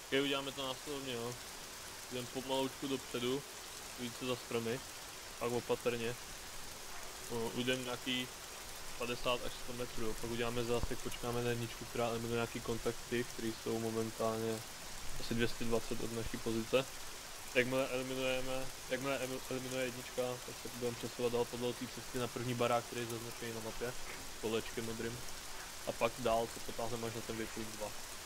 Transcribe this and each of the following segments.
Okay, uděláme to následovně, jo. Jdem pomaloučku dopředu, více za stromy, pak opatrně. Ujdeme nějaký 50 až 100 metrů, jo. Pak uděláme zásek, počkáme na jedničku, která eliminuje nějaký kontakty, které jsou momentálně asi 220 od naší pozice. Jakmile eliminuje jednička, tak se budeme přesouvat dál podle té cesty na první barák, který je zaznačený na mapě, kolečkem modrým. A pak dál se potáhneme až na ten větší 2.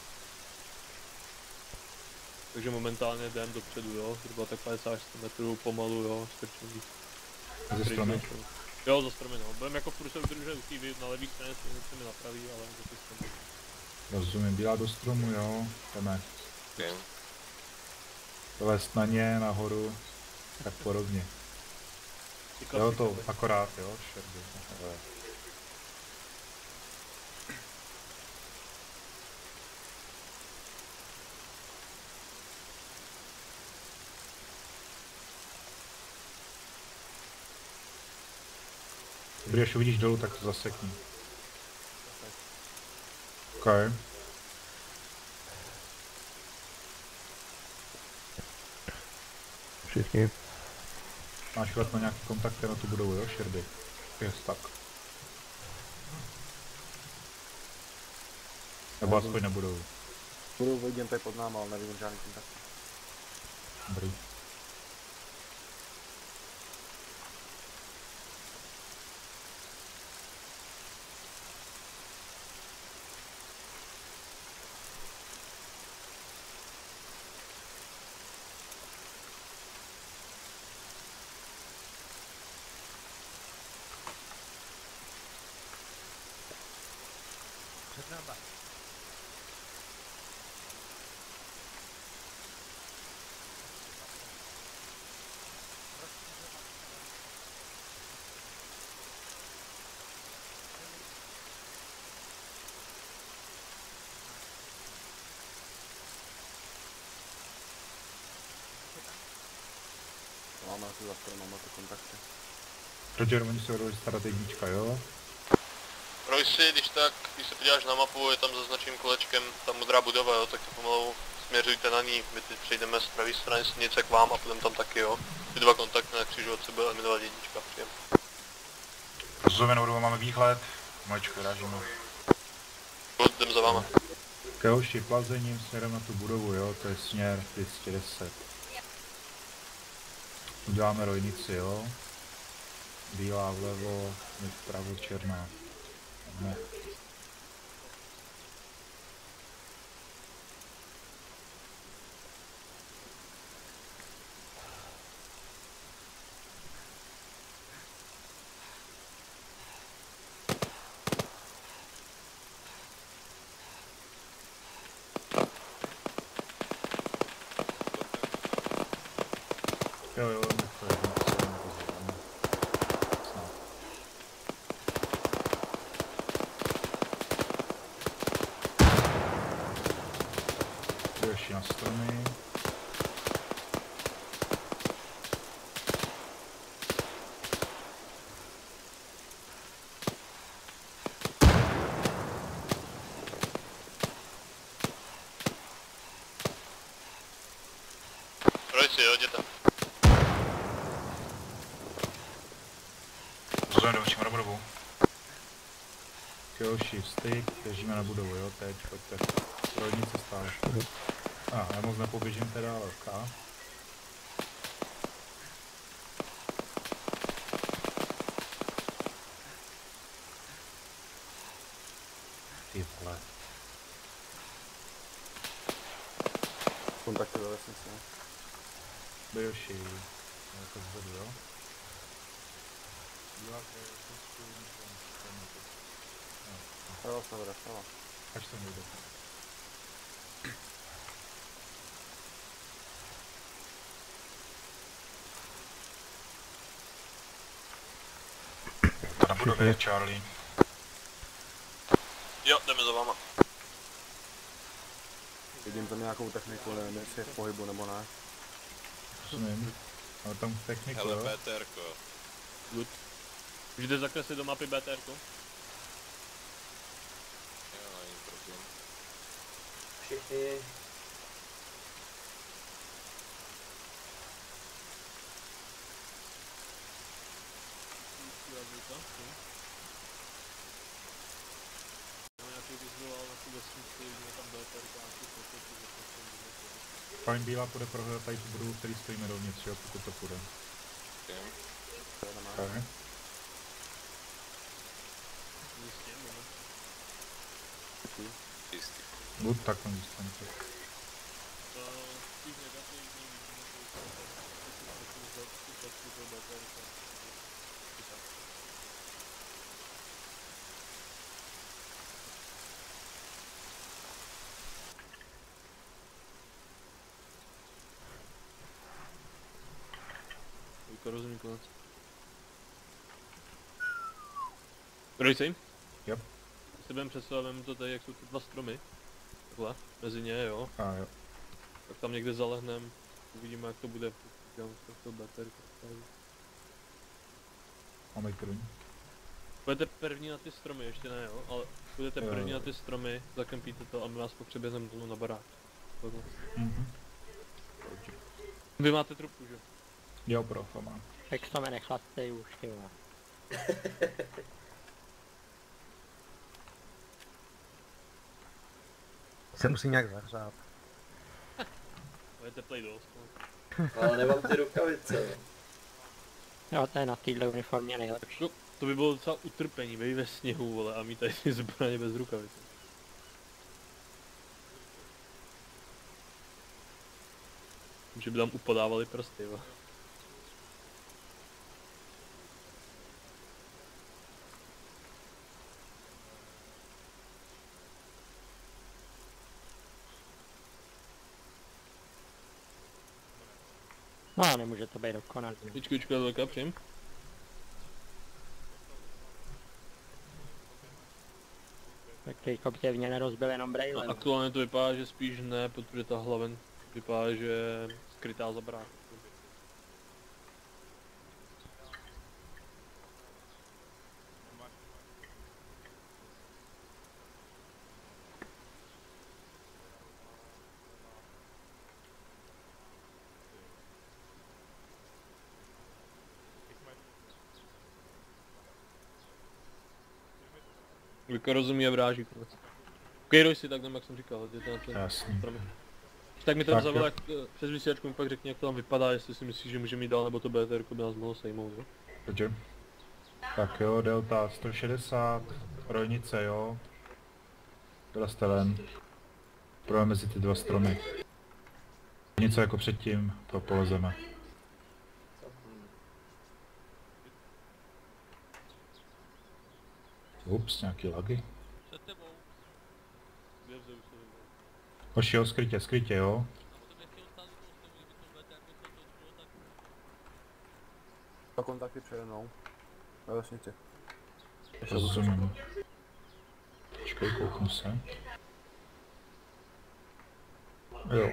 Takže momentálně jdem dopředu, jo, zhruba tak 50 až 100 metrů pomalu, jo, strčení. Ze stromy? Jo, za stromy, no. Budeme jako furt se udržet na levý straně, stejně na pravý, ale za ty stromy. Rozumím, bílá do stromu, jo, jdeme. Okay. Vést na ně, nahoru, tak podobně. Jo, to akorát, jo, šerby. Dobrý, až uvidíš dolů, tak to zasekni. OK. Všichni. Máš hled na nějaký kontakty na tu budovu, jo, šerby? Jest tak. Nebo aspoň na budovu. Budovu vidím tady pod náma, ale nevidím žádný kontakt. Dobrý. Před náma. Máme asi za stromem ty kontakty. Roger, oni se budou starat jednička, jo? Roysi, když se podíváš na mapu, je tam zaznačeným kolečkem ta modrá budova, jo, tak to pomalu směřujte na ní. My teď přejdeme z pravé strany silnice k vám a potom tam taky, jo. Ty dva kontakty na křižu od sebe eliminovat jednička, přijem. Rozumím, budou, máme výhled. Maličko vyrážíme. Jdem za váma. Kehoši, plazením směrem na tu budovu, jo, to je směr 210. Uděláme rojnici, jo. Bílá vlevo, my vpravo, černá. Ne. Jo, my to je snad. Ještě na stromy. Roysi, jo, jděte. Pozorně, dovrčíme na budovu. Kehoši, styk, běžíme na budovu, jo, teď, pojďte. Rodnice stále. Já moc nepoběžím teda, ale ok. Ty vole. Kontakty do vesnice. Kehoši, jako zvedu, jo. Díváte, Prava se vede, prava. až to nejde. To na budově, Charlie. Jo, jdeme za váma. Vidím tam nějakou techniku, nevím jestli je v pohybu nebo ne. Rozumím. Ale tam techniku, Hele, jo. BTRko. Good. Můžete zakreslit do mapy BTRko? Jo, není problém. Všichni auta? No nějaký vyzval na tu vesnici, vidíme tam BTRkáky, Fajn bílá půjde prohledat tady tu budovu, který stojíme dovnitř, jo, pokud to půjde. Okay. Buď tak na distanci. Rozumím konec. Rojci? Yep. Si budeme představit to tady, jak jsou ty dva stromy. Takhle, mezi ně, jo. A jo. Tak tam někde zalehnem, uvidíme jak to bude. To baterka. Máme kruň. Budete první na ty stromy, ještě ne jo, ale budete první na ty stromy, zakempíte to a my vás pak přeběhneme dolů na barák. Takhle. Vy máte trubku, že? Jo, profa mám. Jak to mě nechlaste už, ty vole. Se musí nějak zahřát. To je teplej dost. Ale nemám ty rukavice. Jo, to je na téhle uniformě nejlepší. No, to by bylo docela utrpení, bej ve sněhu, vole, a mít tady ty zbraně bez rukavic. Že by tam upadávali prsty, vole. No a nemůže to být dokonalý. Počkej, velká přijím. Tak teďko by mě nerozbil jenom brejle. No, aktuálně to vypadá, že spíš ne, protože ta hlaven vypadá, že je skrytá za brák. Vika rozumí a vráží konec. Kejroj si tak jdem, jak jsem říkal, je to na ten stromy. Tak mi tam Tak, zavolá přes vysílačku, mi pak řekni jak to tam vypadá, jestli si myslíš, že můžeme jít dál, nebo to BTR by nás mohlo sejmout, jo? Pojďme. Tak jo, Delta 160, Rojnice jo. Dorazte ven. Půjdeme mezi ty dva stromy. Něco jako předtím, to polezeme. Ups, nějaký lagy. Před tebou. Kde vzadu se vyvolá? Hoši jo, skrytě jo. To kontakty přede mnou. Ve vesnici. Rozumím. Počkej, kouknu se. Jo.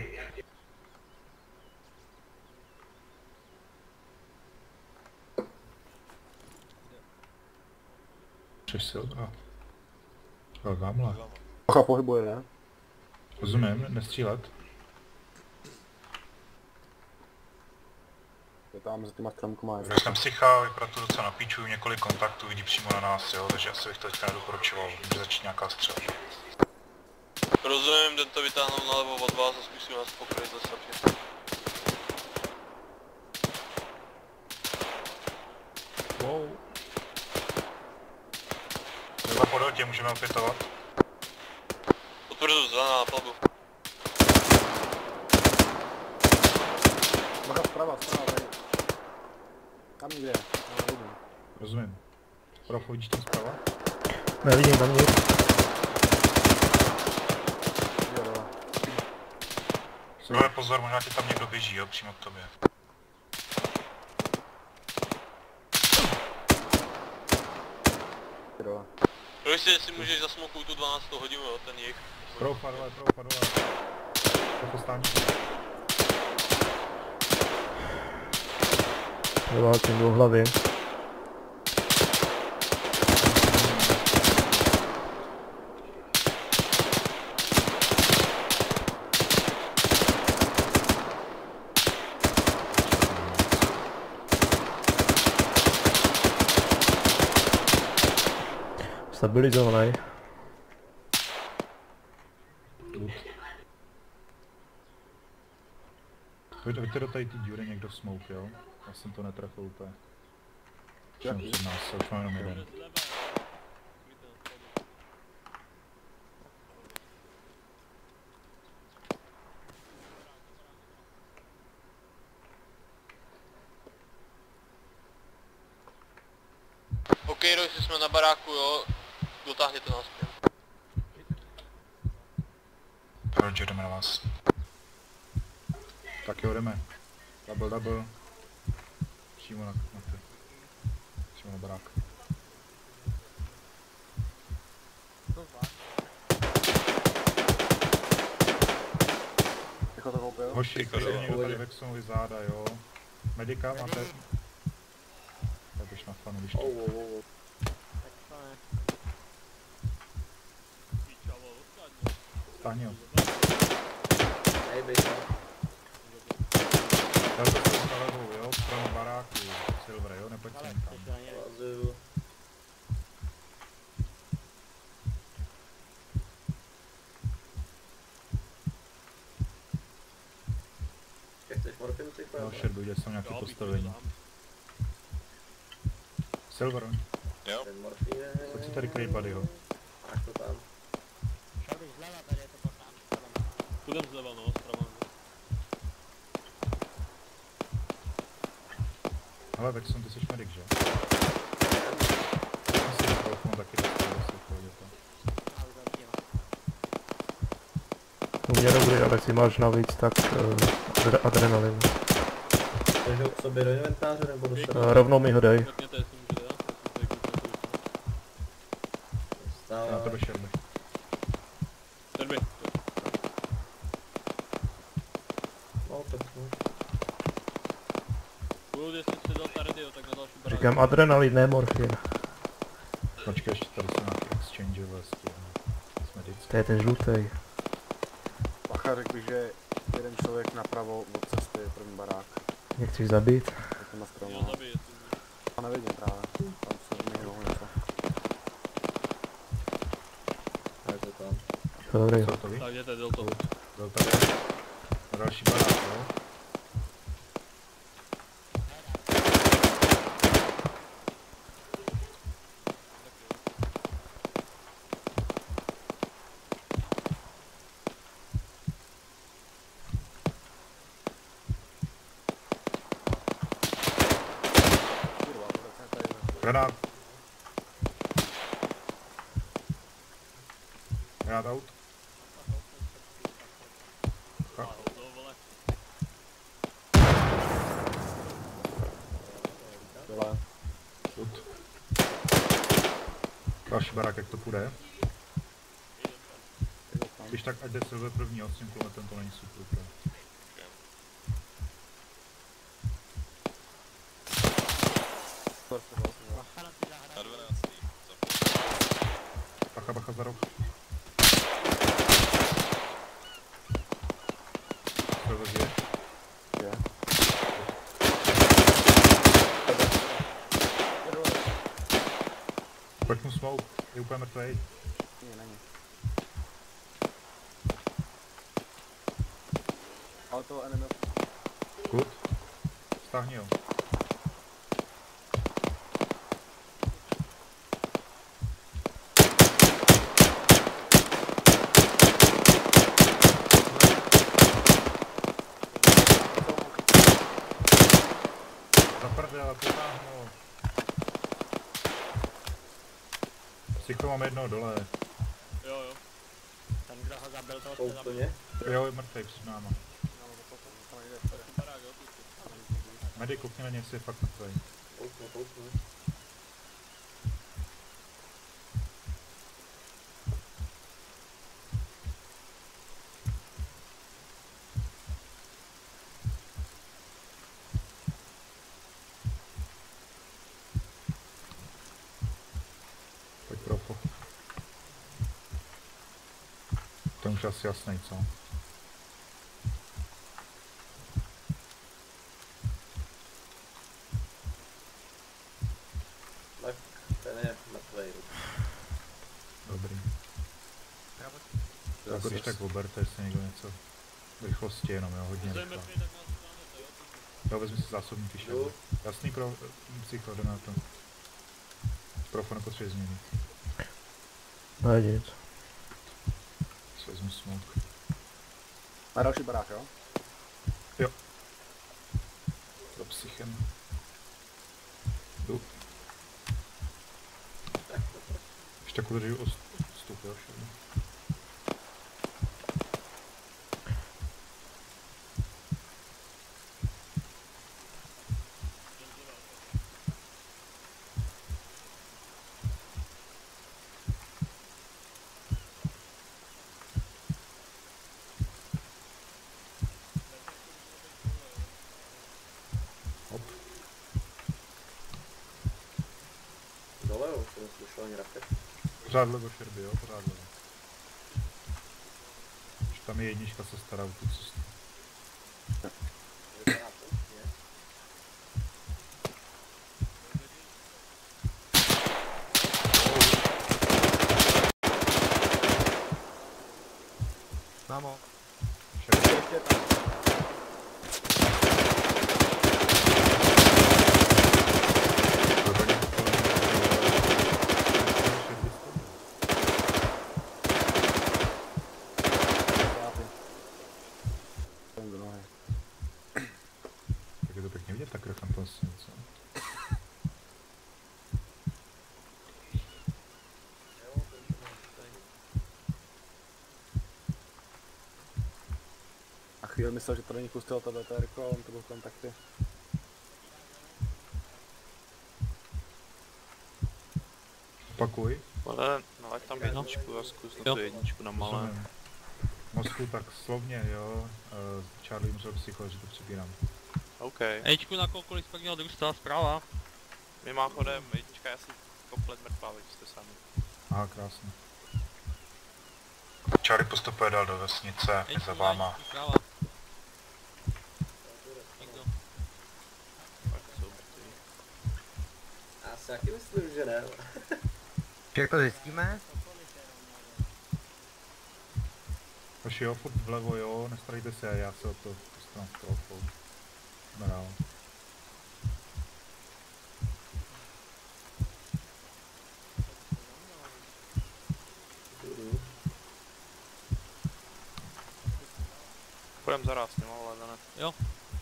Přesil. Ale tamhle. Ocha pohybuje, ne? Rozumím, nestřílet. Je tam mezi těma stromkama. Já jsem psycha, vypadá to docela na píču, několik kontaktů vidí přímo na nás, jo, takže asi bych to teďka nedoporučoval, může začít nějaká střela. Rozumím, jdem to vytáhnout nalevo od vás a zkusím vás pokryt zase taky. Wow. Třeba po dotě můžeme opětovat. Potvrdu za nápadu. Bacha zprava, tady. Tam někde, nevidím. Rozumím. Profo, vidíš tam zprava? Nevidím tam nic. Jo, dole. Ale pozor, možná ti tam někdo běží, jo, přímo k tobě. Ty dole. Proč si, jestli můžeš zasmouknout tu 12. hodinu, jo, ten jich. Profo dole. Profo stání. Vyválčím do hlavy. stabilizovaný. Pojďte do tady ty díry někdo smoke, jo? Já jsem to netrefil úplně. Jaký? Před nás, už mám jenom jeden. OK, Royce, jsme na baráku, jo. Dotáhněte nás. Roger, jdeme na vás. Tak jo, jdeme. Double. Přímo na ty. Přímo na barák. Jako to koupil? Hoši, klidně někdo tady Vexonovi záda, jo. Medika máte? Tak už na fanu, když to. Stáhni ho. Hej, bejte. Dal to jsem za levou, jo, stranu baráku, Silver, jo, nepojď sem tam. Vazuju. Jak chceš morfinu ty Jo, Sherbu, jde jsou nějaké postavení. Silver, Ten morfín je... pojď si tady kryj buddyho. Máš to tam. Šel bych zleva, tady je to pořád. Půjdem zleva, no, zprava. Hele, Vexon, ty jsi medic, že? Já si troufnu taky dostat, jestli pojde to. U mě dobrý, ale si máš navíc, tak adrenalin. Takže ho k sobě do inventáře nebo do sebe? Rovnou mi ho dej. Řekněte, jestli můžete, já? Stává. Na tebe Sherby. Terby. No, tak no. Budu, jestli jsi dal tady, tak na další barák. Říkám adrenalin, ne morfin. Počkej, ještě tady jsou nějaké exchange vlastně. S medicky. To je ten žlutý. Bacha, řekl bych, že jeden člověk napravo od cesty je první barák. Mě chceš zabít? Je to na stromu. Jo, zabij, jestli A nevidím právě. Tam se mi rohu něco. Tak to tam. Dobrý. Co to ví? tak jděte, děl to. Byl tady. A další barák, jo? Kurva, to je tady. Granát. Granát out. To vole. Dole. Good. Další barák, jak to půjde? Když tak ať jde Silver první, s tím kulometem to není super. Úplně. Bacha na ty zahrady. Bacha za rok. Silver žije. Je. Pojď mu smoke, je úplně mrtvej. Není. Ale toho enemy. Good. Stáhni ho. Za prdele, potáhnu. Psycho mám jednoho dole. Jo. Ten, kdo ho zabil, toho jste Kouk to zabil. mě? Jo, je mrtvej před náma. Barák, jo, tu. Medic, koukni na něj, jestli je fakt mrtvej. Kouknu. Pojď propo. To už asi jasný, co? Tak, ten je mrtvej. Jako když tak oberte, jestli někdo něco v rychlosti jenom, jo, hodně rychle. Jo, vezmi si zásobníky šel. Jasný pro psychodonátor. Profo nepotřebuje změnit. Ne, nic. Si vezmu smoke. Na další barák, jo? Jo. Za psychem. Jdu. Ještě tak udržuji odstup, jo, všechno. Dole, jo, jsem neslyšel ani raket. Pořád levo šerby, jo, pořád levo. Už tam je jednička, se stará o tu cestu. Vypadá to, ne? Mámo. Ještě tam. Do nohy. Tak je to pěkně vidět, ta krev tam to asi něco. A chvíli myslel, že to není pustil to BTR-ko, ale on to byl v kontakty. Opakuj. Ale nalaď tam jedničku a zkus na tu jedničku na malé. Rozumím. Mozku tak slovně, jo. Charlie musel psycho, že to přebírám. OK. Ejčku na koukoliv pak měl družstva zprava. Mimochodem, jednička je asi komplet mrtvá, vy jste sami. Aha, krásně. Charlie postupuje dál do vesnice, je za váma. Zprava. Nikdo. Tak jsou mrtví. Já si taky myslím, že ne. Jak to zjistíme? Hoši jo, furt vlevo jo, nestarejte se, já se o to dostanu s trofou. Dál. Půjdem zaraz, ale ne. Jo.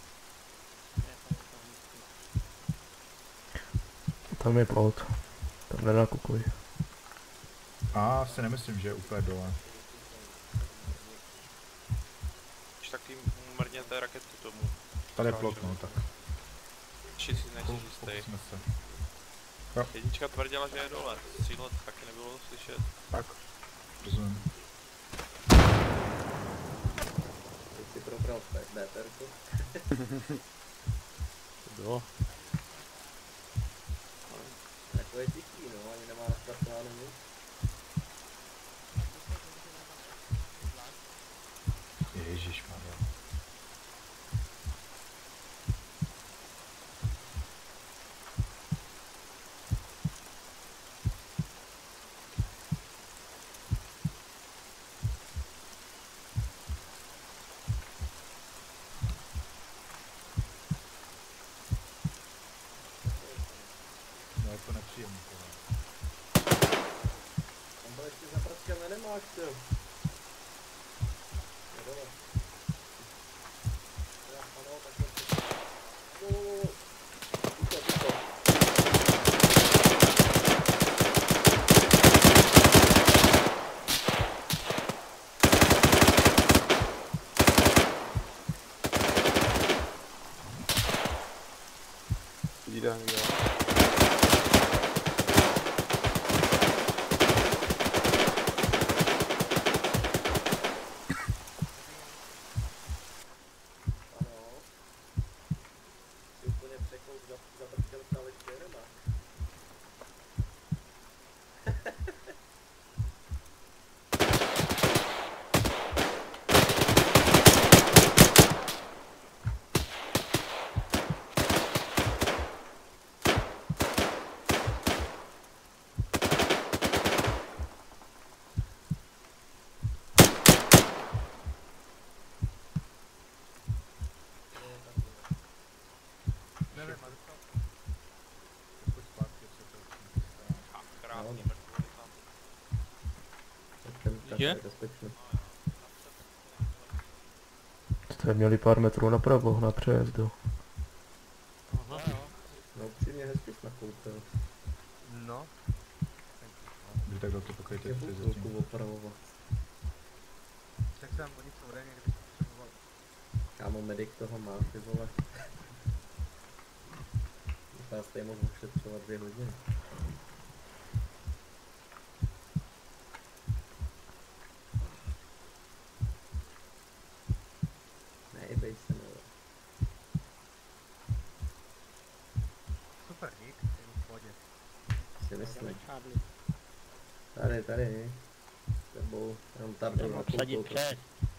Tam je plot. Tam nenakukuj. A si nemyslím, že je úplně dole. Když taky mrněte raketu tomu. Tady je plot, no, tak. Či si nejsi jistý. Pokusme se. Jednička tvrdila, že je dole. Střílet taky nebylo slyšet. Tak. Rozumím. Teď si probral BTR-ku. To bylo. Takové tichý, no, ani nemá nastartováno nic. Ježišmarja. No je to nepříjemný tohle. Tam byl ještě zaprackané nemáš, jo. Je dole. Já, ano, takhle. Tyko. Vidíte, jo. Je? Bezpečno. Jste měli pár metrů napravo, na přejezdu. Aha. No upřímně hezky jsi nakoupil. No. Kdy tak to pokryjte Je ty chvilku zatím. opravovat. Tak jsem o něco ode mě, kdybych potřeboval. Kámo, medic toho má, ty vole. Já stejně mohl ušetřovat 2 hodiny. Nejbej se, no. Super, dík, jdu v pohodě. Si myslím. Charlie. Tady. S tebou, jenom tady Jdeme obsadit přes.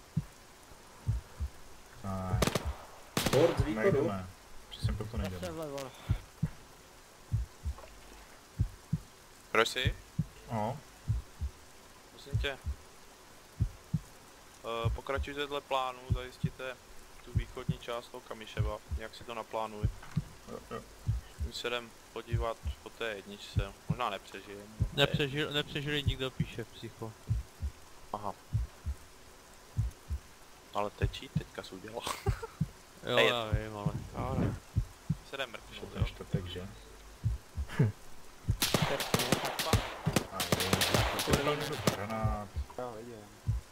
Ne, Ford z východu. nejdeme. Přesně proto Zase nejdeme. vlevo. Roysi, No, prosím tě. Pokračujte dle plánu, zajistíte tu východní část toho Kamiševa, jak si to naplánuj. jo. My se jdem podívat po té jedničce, možná nepřežijeme. Nepřežili nikdo, píše psycho. Aha. Ale tečí, teďka se udělal. Jo, Hej. já vím, ale... Ano. Se jdem mrknout, Ještě jo. ten čtvrtek, že? Přesně, tak pak. A jo, to je tam někdo granát. Já vidím.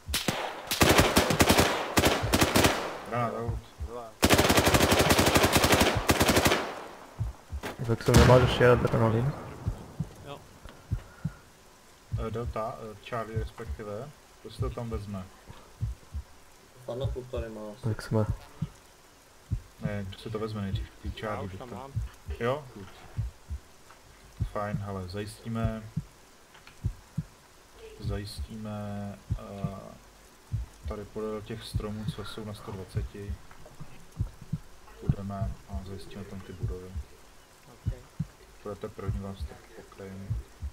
Granát out. Tak jsem nemáš ještě adrenalin. Delta, Charlie respektive. Kdo si to tam vezme? Panochu tady má. Tak jsme. Ne, kdo si to vezme nejdřív? Ty Já Charlie. už tam mám. Jo? Good. Fajn, ale zajistíme tady podél těch stromů, co jsou na 120. Budeme a zajistíme tam ty budovy. Okay. Budete první vás tak pokrajím.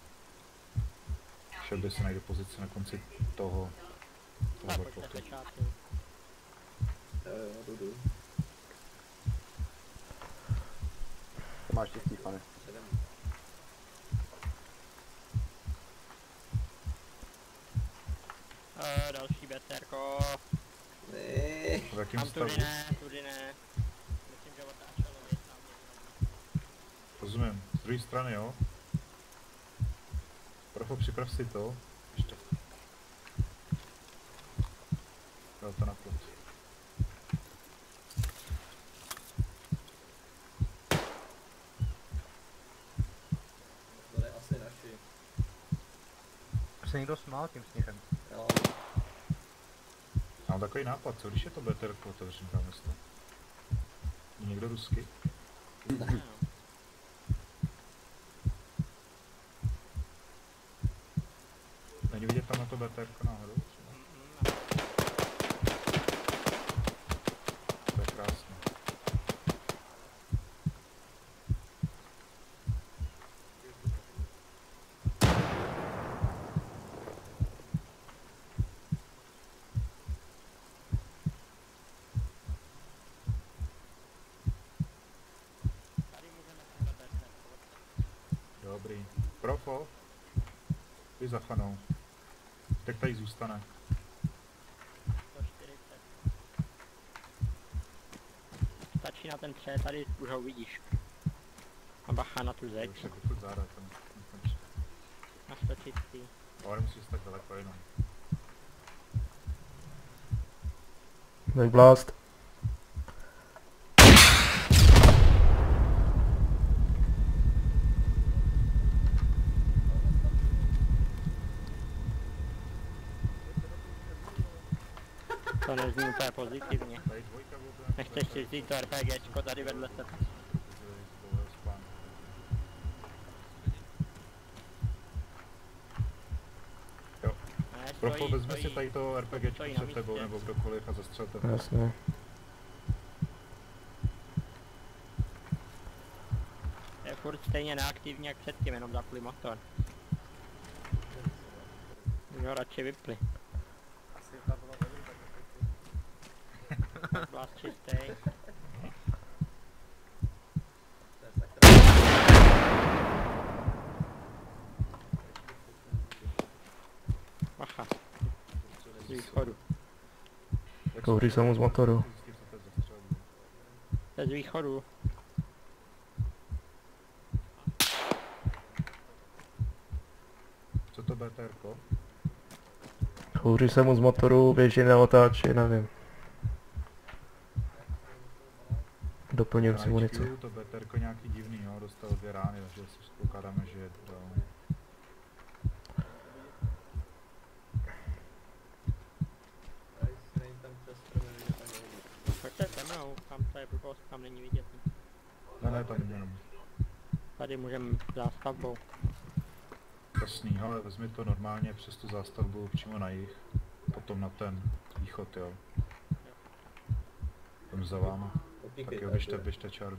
Šel by se najde pozice na konci toho Tak plotu. pojďte se čátku. Jo, jdu. Máš štěstí, pane. Další BTRko. Ne. V jakém Tam stavu? tudy ne. Myslím, že otáčelo tam. Rozumím. Z druhé strany, jo? Profo, připrav si to. Ještě. Dal to na plot. To je asi naši. Se někdo smál tím směrem. Jo. Mám takový nápad, co když je to BTR otevřený tam město? Je někdo rusky? Ne, Není vidět tam na to BTR náhodou? To je krásné. Tady můžeme tenhle BTRko. Dobrý. Profo, ty za fanou. Tak tady zůstane. 140. Stačí na ten tře, tady už ho vidíš. A bacha na tu To zeď. už jako furt záda tam. Nekončí. Na 130. Ale musíš tak daleko jenom. Tak blast. To nezní úplně pozitivně. Tady dvojka bude. Nechceš si vzít to RPGčko tady vedle sebe. Ne, Profo, vezmi si stojí. tady to RPGčko stojí na před tebou, místě. nebo kdokoliv a zastřelte. Jasně. Je furt stejně neaktivní jak předtím, jenom zapli motor. Už ho radši vypli. Asi ta byla velmi tak Blast čistej. To je sakra. Bacha. Kouří se mu z motoru. To je z východu. Co to BTRko? Kouří se mu z motoru, běží na otáči, nevím. Doplňujem si munici. To BTRko nějaký divný, jo, dostal 2 rány, takže si předpokládáme, že je down. Pojďte se mnou, tam to je blbost, tam není vidět. Ne, tam jenom. Tady můžeme zástavbou. Jasný, ale vezmi to normálně přes tu zástavbu přímo na jih. Potom na ten východ, jo. Tam za váma. Tak jo, běžte čaru.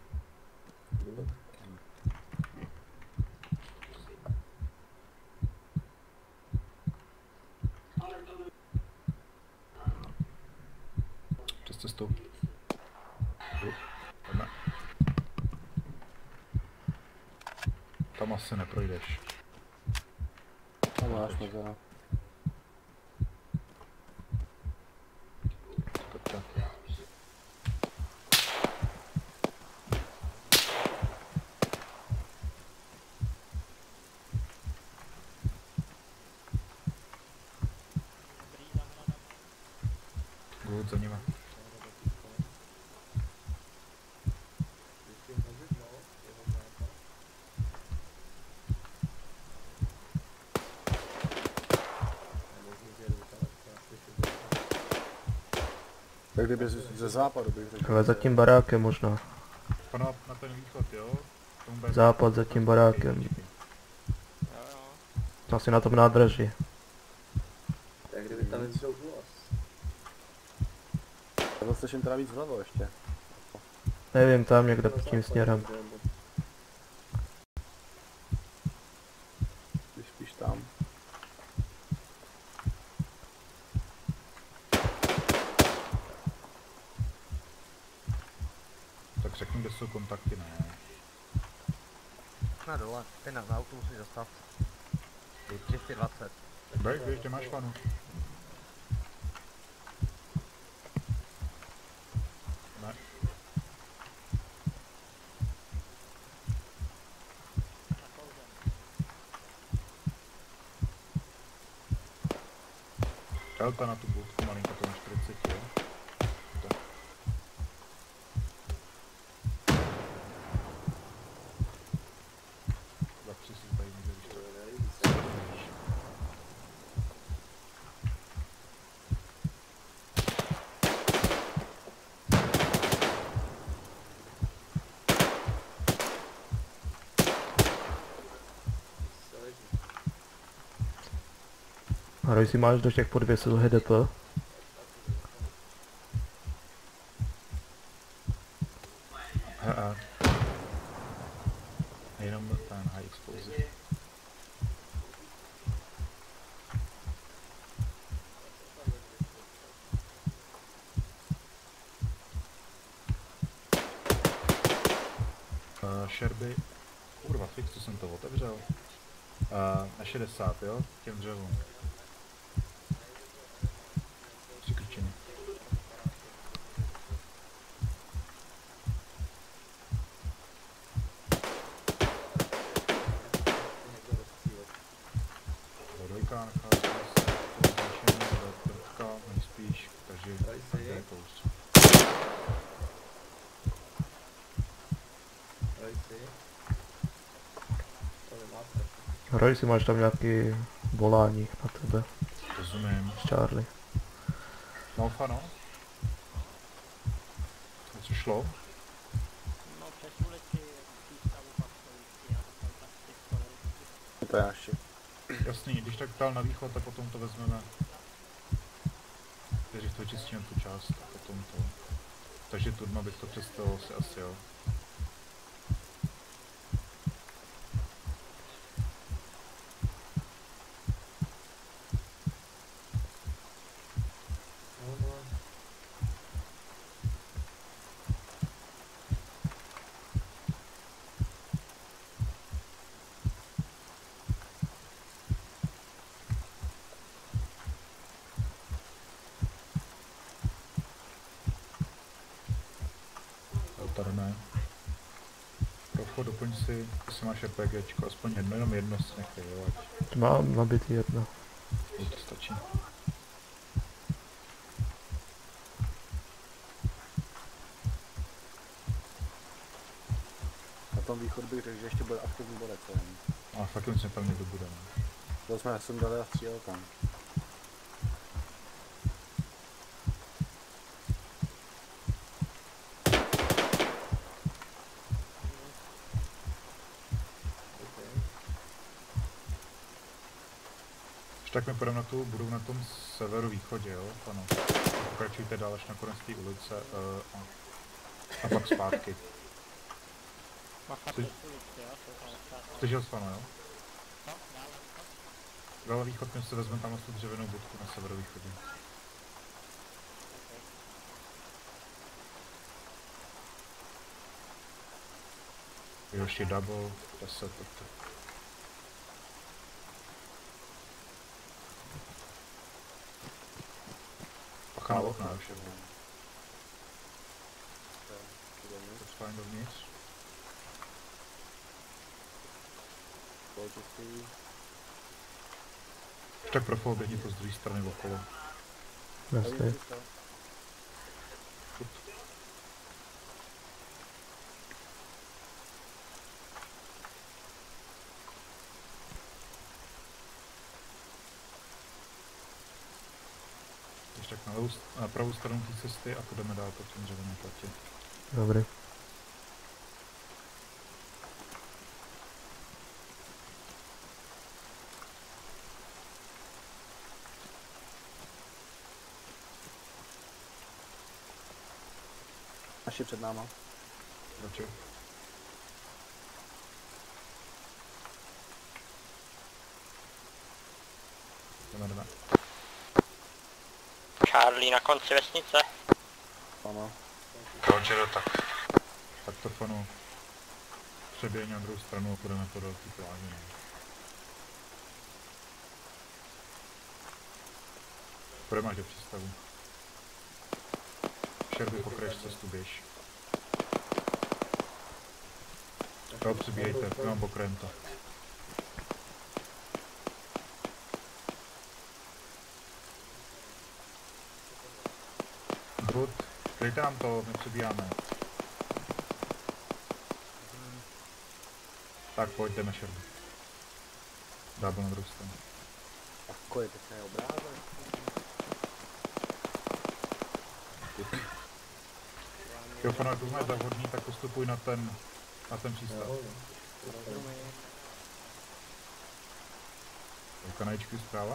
Přes cestu. Jdeme. Tam asi neprojdeš. Tam máš mezera. Pojďte. Good, za nima. Tak kdyby ze západu bych řekl. Ale za tím barákem možná. Na ten východ, jo? Západ za tím barákem. Asi na tom nádraží. Tak kdyby tam něco ulas. Já to slyším teda víc vlevo ještě. Nevím, tam někde tím směrem. Spíš tam. Tak řekni, kde jsou kontakty, ne? Na dole, ty na autu musíš zastavit. 220. Běž, kde máš panu? Ne. Delta na tu budku malinko, to na 40, jo? Tak. Zapři si tady někde, když to A Roy, si máš do těch podvěsů HDP? jenom ten high explosive. Sherby, kurva fix, co jsem to otevřel. Na 60, jo, k těm dřevům. 3 klíčiny. Dojka nachází se to označení za prvka, nejspíš, takže tak je kous. Roy, si máš tam nějaký volání na tebe. Rozumím. Z Charlie. Malfa, no? Co šlo? No přes ulici, přístavu pak stojí, tam tak ty To je naši. Jasný, když tak dál na východ a potom to vezmeme. Když to vyčistíme tu část a potom to. Takže turma bych to představil si asi, jo. starné. Profo, doplň si, jestli máš RPGčko, aspoň jedno, jenom jedno si nechej, jo, ať Mám nabitý jedno. to stačí. Na tom východu bych řekl, že ještě bude aktivní bodec, jen. A fakt myslím, že tam někdo bude, no. To jsme sundali a střílel tam. Tak my půjdeme na tu, budou na tom severovýchodě, jo, ano. Pokračujte dál až na konec té ulice a pak zpátky. Bacha Ty- přes ulici, jo, jsou tam ostatní. Ty žil s vámi, jo? Co? Dále, co? Dále východ, my se vezmeme tam tu dřevěnou budku na severovýchodě. Jo, ještě double, 10, to. Pacha na okna, už je. To spáň dovnitř. Tak profil běžně to z druhé strany okolo. Jasně. Ještě tak na pravou stranu té cesty a půjdeme dál po tom dřevěném platě. Dobrý. Naši před náma. Radši. Jdeme. Charlie na konci vesnice. Ano. Roger, tak to fanu. Přeběhni na druhou stranu a půjdeme po další pláži. Půjdeme až do přístavu. Šerby pokrač cestu běž. Jo, přibíjejte, mám pokrajem to. Good, dejte nám to, my přibíjáme. Tak pojď, jdeme šerby. Dábl na druhou stranu. Tako je pěkný obrázek. Jo, fana, jak máš za vhodný, tak postupuj na ten přístav. Ruka na HQ zpráva?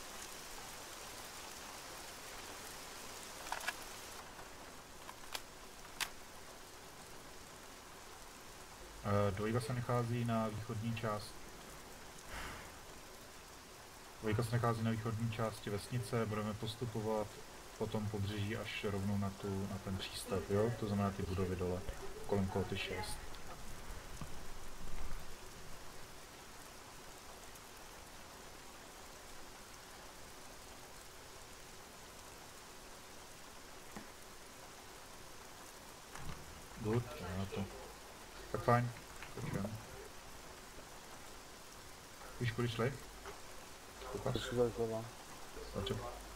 Dvojka se nachází na východní část. Dvojka se nachází na východní části vesnice, budeme postupovat po tom pobřeží až rovnou na ten přístav, jo? To znamená ty budovy dole, kolem koty 6. Good, na to. Tak fajn, počujeme. Víš, kudy šli? Kupas? Dobře.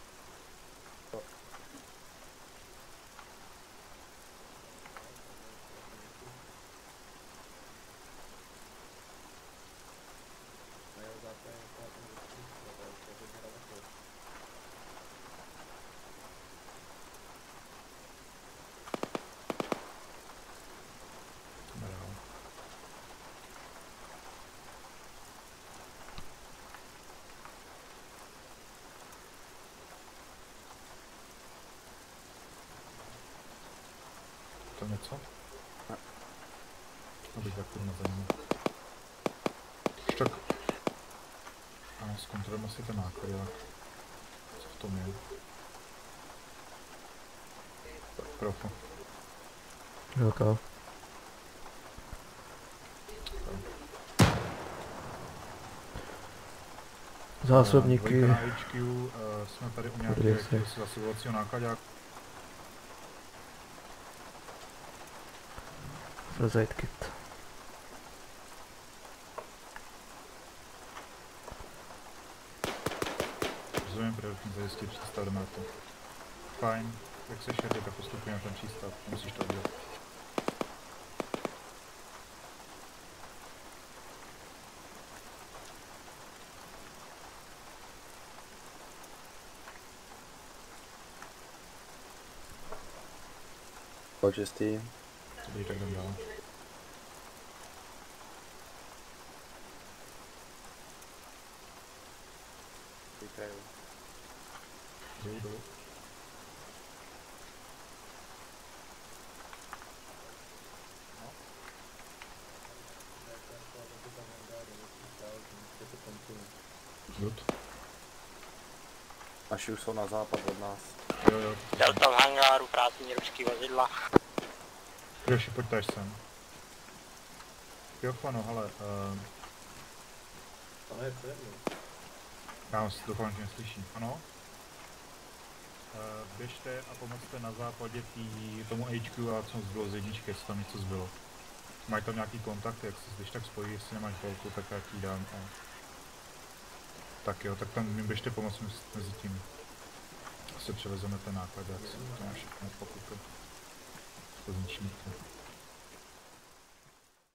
To něco? Ne. Abych tak to nezajímal. Tak. A zkontrolujeme si ten náklad. Co v tom je? Tak profu. Jo to. Zásobníky. Dvojka na HQ, jsme tady u nějakého zasilovacího nákladáku. first aid kit. Rozumím, prioritně zajistit přístav do NATO. Fajn, jak se šerdy, tak postupně na ten přístav, musíš to udělat. Počistý. Dobrý, tak jdem dál. Vykraju. Jdu. Jud. Naši už jsou na západ od nás. Jo. Delta v hangáru, prázdní ruský vozidla. Joši, pojďte až sem. Jochvano, hele, Pane, co je mnou? já vás doufám, že mě slyší. Ano? Běžte a pomozte na západě tomu HQ a co zbylo z jedničky, jestli tam něco zbylo. Mají tam nějaký kontakt, jak se když tak spojí, jestli nemáš volku, tak já ti dám a... Tak jo, tak tam mi běžte pomoct mezi tím. Se převezeme ten náklad, jak se to na všechno pokutu. To zničíme to.